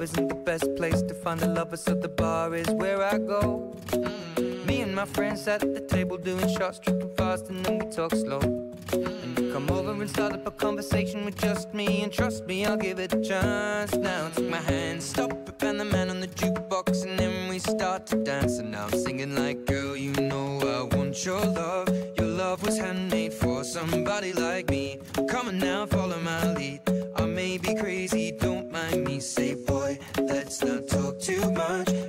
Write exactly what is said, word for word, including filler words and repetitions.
isn't the best place to find a lover, so the bar is where I go. mm. Me and my friends at the table doing shots, tripping fast, and then we talk slow. And you come over and start up a conversation with just me, and trust me, I'll give it a chance. Now take my hand, stop it, and the man on the jukebox, and then we start to dance. And now I'm singing like, girl, you know I want your love. Your love was handmade for somebody like me. Come on now, follow my lead. I may be crazy, don't mind me. Say, boy, let's not talk too much.